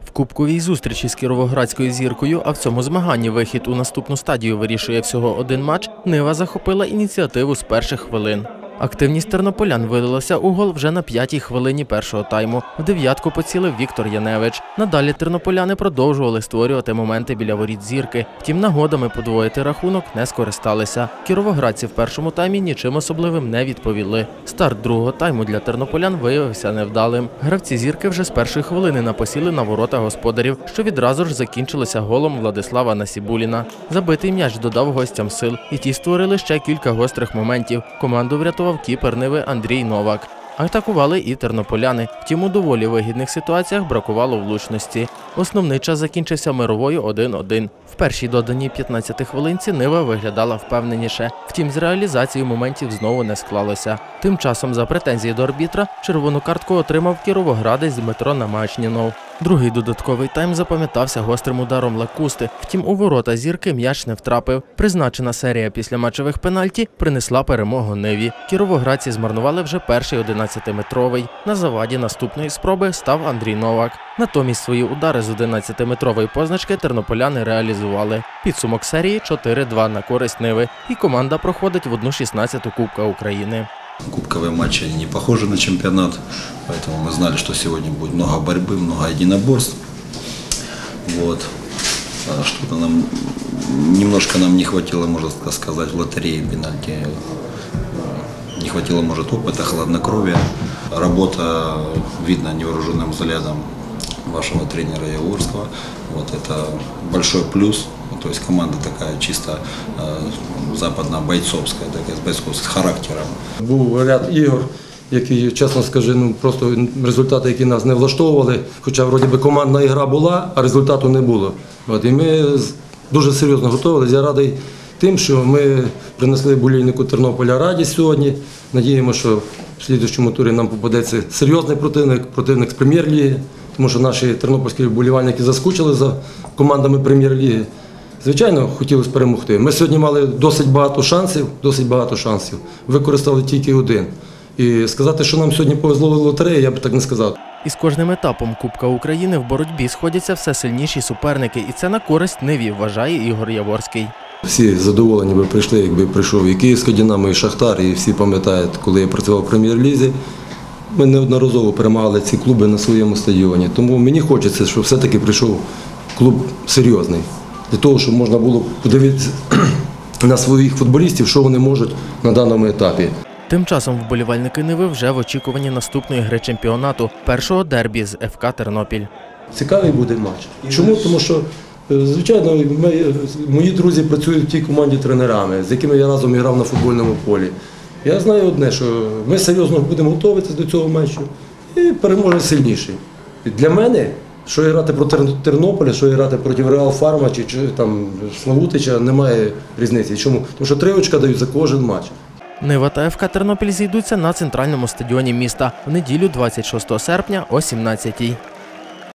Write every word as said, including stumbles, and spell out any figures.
В кубковій зустрічі з кіровоградською зіркою, а в цьому змаганні вихід у наступну стадію вирішує всього один матч, Нива захопила ініціативу з перших хвилин. Активність тернополян вилилася у гол вже на п'ятій хвилині першого тайму. В дев'ятку поцілив Віктор Яневич. Надалі тернополяни продовжували створювати моменти біля воріт зірки. Втім, нагодами подвоїти рахунок не скористалися. Кіровоградці в першому таймі нічим особливим не відповіли. Старт другого тайму для тернополян виявився невдалим. Гравці зірки вже з першої хвилини напосіли на ворота господарів, що відразу ж закінчилося голом Владислава Насібуліна. Забитий м'яч додав гостям сил, і ті створили ще кілька гострих моментів. Команду врятував кіпер Ниви Андрій Новак. Атакували і тернополяни. Втім, у доволі вигідних ситуаціях бракувало влучності. Основний час закінчився мировою один-один. В першій доданій п'ятнадцятій хвилинці Нива виглядала впевненіше. Втім, з реалізацією моментів знову не склалося. Тим часом за претензії до арбітра червону картку отримав кіровоградець Дмитро Намачнінов. Другий додатковий тайм запам'ятався гострим ударом Лакусти. Втім, у ворота зірки м'яч не втрапив. Призначена серія після матчевих пенальті принесла перемогу Ниві. Кіровоградці змарнували вже перший одинадцятиметровий. На заваді наступної спроби став Андрій Новак. Натомість свої удари з одинадцятиметрової позначки тернополяни реалізували. Підсумок серії чотири-два на користь Ниви. І команда проходить в одну шістнадцяту Кубка України. Кубковые матчи они не похожи на чемпионат, поэтому мы знали, что сегодня будет много борьбы, много единоборств. Вот. Что-то нам, немножко нам не хватило, можно сказать, в лотерее пенальти. Не хватило, может, опыта, хладнокровия. Работа видно невооруженным взглядом вашего тренера Яворского. Вот это большой плюс. То есть команда такая чисто э, западно-бойцовская, такая, с бойцовским характером. Був ряд ігор, які, чесно скажу, ну, просто результати, які нас не влаштовували. Хоча вроді би командна ігра була, а результату не було. От, і ми дуже серйозно готувалися. Я радий тим, що ми принесли болільнику Тернополя радість сьогодні. Надіємося, що в слідчому турі нам попадеться серйозний противник, противник з прем'єр-ліги, тому що наші тернопільські вболівальники заскучили за командами прем'єр-ліги. Звичайно, хотілося перемогти. Ми сьогодні мали досить багато шансів, досить багато шансів. Використали тільки один. І сказати, що нам сьогодні повезло в лотереї, я б так не сказав. Із кожним етапом Кубка України в боротьбі сходяться все сильніші суперники. І це на користь Ниві, вважає Ігор Яворський. Всі задоволені би прийшли, якби прийшов і Київська Динамо, і Шахтар, і всі пам'ятають, коли я працював в прем'єр-лізі. Ми неодноразово перемагали ці клуби на своєму стадіоні. Тому мені хочеться, щоб все-таки прийшов клуб серйозний. Для того, щоб можна було подивитися на своїх футболістів, що вони можуть на даному етапі. Тим часом вболівальники Ниви вже в очікуванні наступної гри чемпіонату, першого дербі з еф ка Тернопіль. Цікавий буде матч. Чому? Тому що, звичайно, ми, мої друзі працюють в тій команді тренерами, з якими я разом грав на футбольному полі. Я знаю одне, що ми серйозно будемо готуватися до цього матчу і переможе сильніший. І для мене, що грати проти Тернополя, що грати проти Реал Фарма чи, чи там Славутича, немає різниці. Чому? Тому що три очка дають за кожен матч. Нива та еф ка Тернопіль зійдуться на центральному стадіоні міста в неділю двадцять шостого серпня о сімнадцятій.